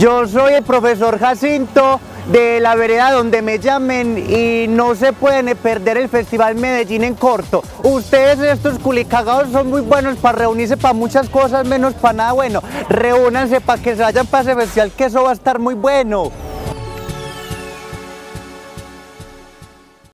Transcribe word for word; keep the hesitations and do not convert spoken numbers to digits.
Yo soy el profesor Jacinto de la vereda donde me llamen y no se pueden perder el Festival Medellín en corto. Ustedes estos culicagados son muy buenos para reunirse para muchas cosas menos para nada bueno. Reúnanse para que se vayan para ese festival que eso va a estar muy bueno.